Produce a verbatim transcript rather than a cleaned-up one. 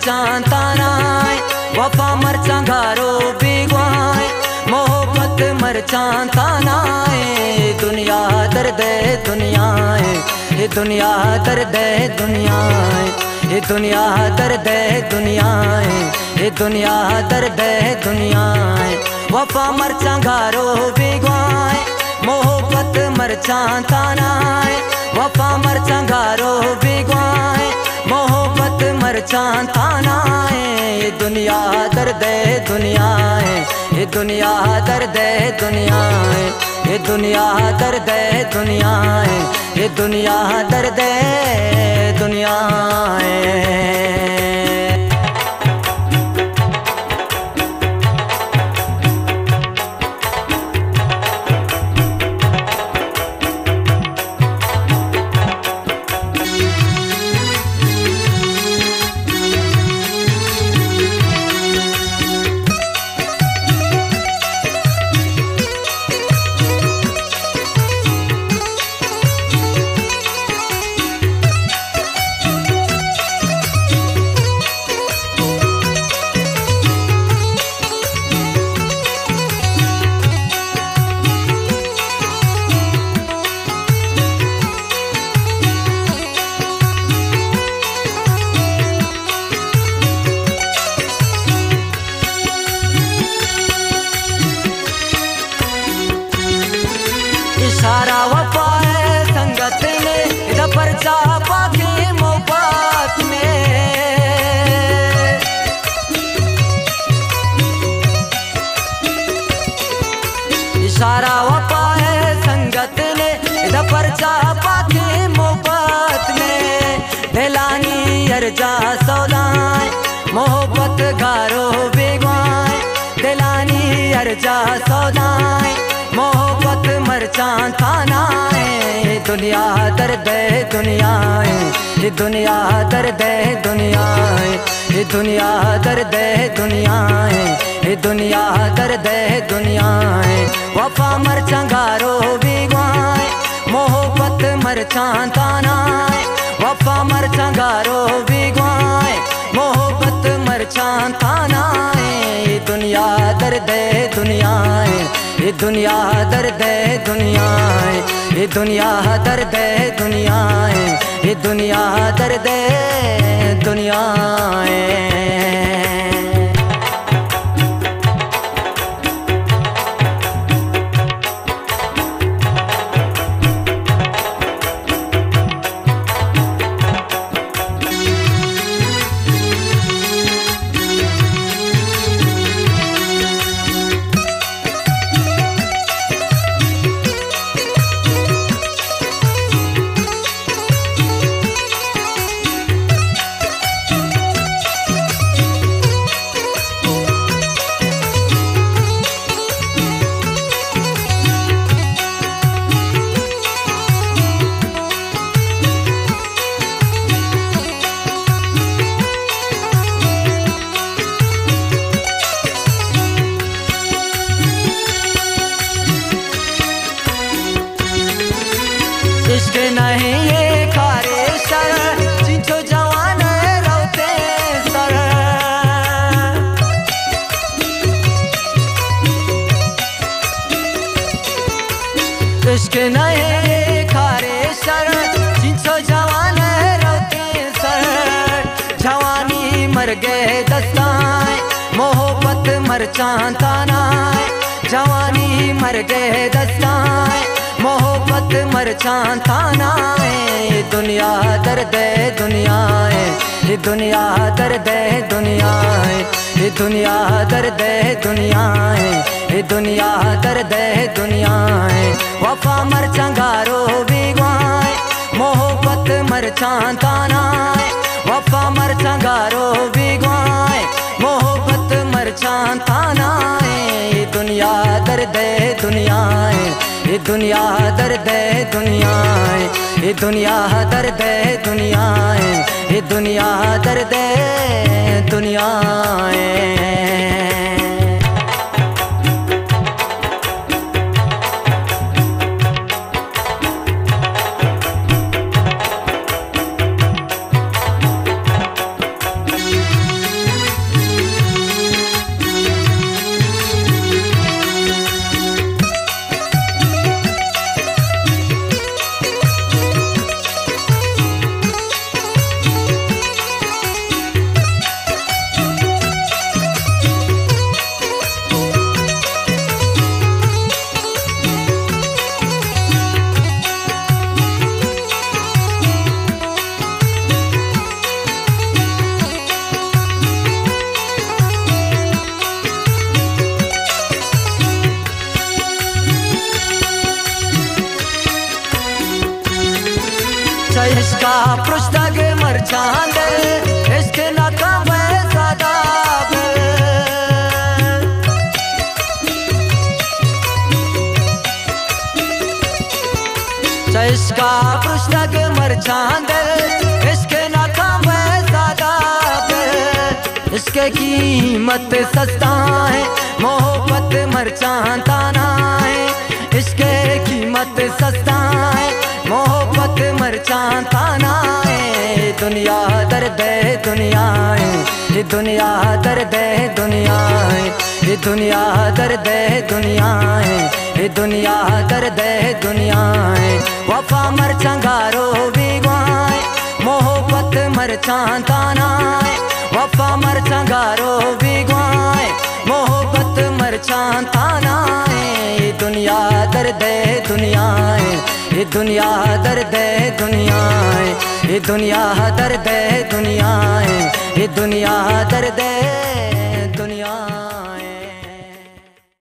मरचां तानाए वफा मरचां घारो बिगवाए मोहब्बत मरचां तानाए दुनिया दर्द दुनिया ये दुनिया दर्द दुनिया ये दुनिया दर्द दुनिया ये दुनिया दर्द दुनिया वफा मरचां घारो बिगवाए मोहब्बत मरचां तानाए वफा मरचां घारो बिगवाए मोहब्बत मरचां तानाए ये दुनिया दर्द दुनिया ये दुनिया दर्द दुनिया ये दुनिया दर्द दुनिया ये दुनिया दर्द दुनिया सारा वफा है संगत ने इधर परचा पाके मोहब्बत में सारा वफा है संगत ने इधर परचा पाके मोहब्बत में दिलानी अर्जा सौदाए मोहब्बत घारो बिगवाए दिलानी अर्जा सौदाए मोहब्बत मरचां तानाए दुनिया दर्द दुनिया ये दुनिया दर्द दुनिया ये दुनिया दर्द दुनिया ये दुनिया दर्द दुनिया वफा मरचां घारो बिगवाए मोहब्बत मरचां तानाए वफा मरचां घारो बिगवाए मोहब्बत मरचां तानाए ये दुनिया दर्द दुनिया ये दुनिया दर्द दुनिया ये दुनिया दर्द दुनिया ये दुनिया दर्द दुनिया इश्क नहीं ये खारे सर जिंचो जवान रोते सर इश्क नहीं ये खारे सर जिंचो जवान रोते सर जवानी मर गए दस्ताए मोहब्बत मरचां तानाए जवानी मर गए दस्ताए मोहब्बत मरचां तानाए दुनिया दर्द दुनिया ये दुनिया दर्द दुनिया ये दुनिया दर्द दुनिया ये दुनिया दर्द दुनिया वफा मरचां घारो बिगवाए मोहब्बत मरचां तानाए वफा मरचां घारो बिगवाए मोहब्बत मरचां तानाए दुनिया दर्द दुनिया ये दुनिया दर्द दुनिया ये दुनिया दर्द दुनिया ये दुनिया दर्द दुनिया पृष्ठग मर चांद इश्क नाकाम सादा इश्का पृष्ठग मर चांद इश्क नाकाम सादा इसके कीमत सस्ता है मोहब्बत मर चांदाना है इसके कीमत सस्ता है मोहब्बत मर चांदाना है दुनिया दर्द है दुनिया है ये दुनिया दर्द है दुनिया है ये दुनिया दर्द है दुनिया है ये दुनिया दर्द है दुनिया है वफा मर चंगारो बिगवाए मोहब्बत मर चांदाना है वफा मर चंगारो बिगवाए मोहब्बत मर चांदाना है ये दुनिया दर्द है दुनिया है ये दुनिया दर्द है दुनिया है ये दुनिया दर्द है दुनिया है ये दुनिया दर्द है।